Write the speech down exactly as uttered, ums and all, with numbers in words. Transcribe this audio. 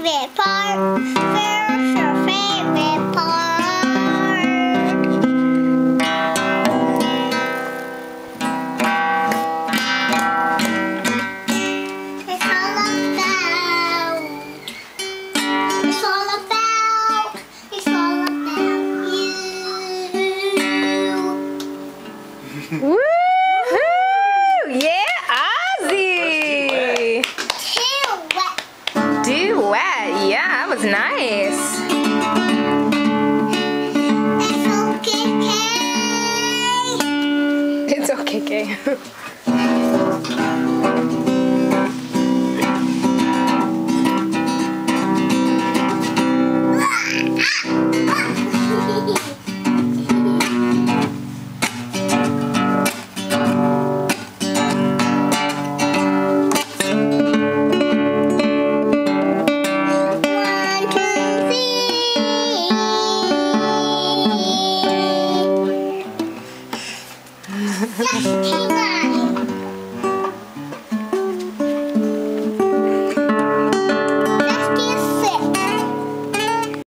favorite part? Where's your favorite part? It's all about. It's all about. It's all about you. Woo-hoo! Yeah, Ozzy! Duet. Duet. Yeah, that was nice. It's okay, Kay. It's okay, Kay.